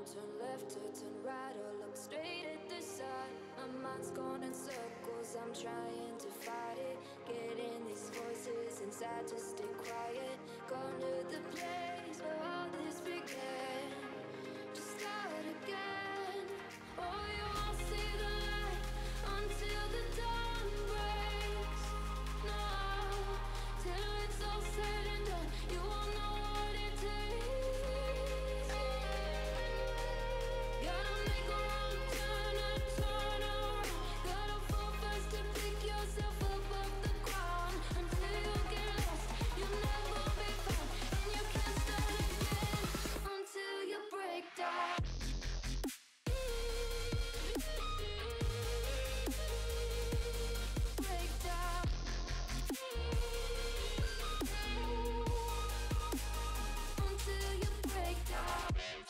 turn left or turn right or look straight at the sun. My mind's going in circles, I'm trying to fight it. Getting these voices inside to stay quiet. Gone to the place where all this began. Just start again. Oh, you won't see the light until the dawn breaks. No, till it's all said and done, you won't know what it takes. Gotta make a wrong turn and turn around. Gotta fall fast to pick yourself up off the ground. Until you get lost, you'll never be found. And you can't start again until you break down. Break down. Until you break down.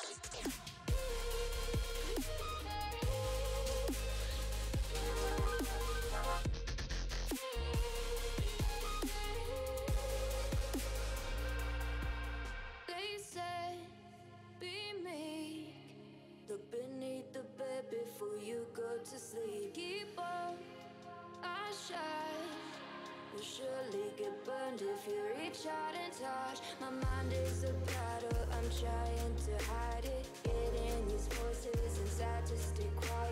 They said, be meek. Look beneath the bed before you go to sleep. Keep on, I shine. You'll surely get burned if you reach out and touch. My mind is a battle, I'm trying to hide it. Getting these voices inside to stay quiet.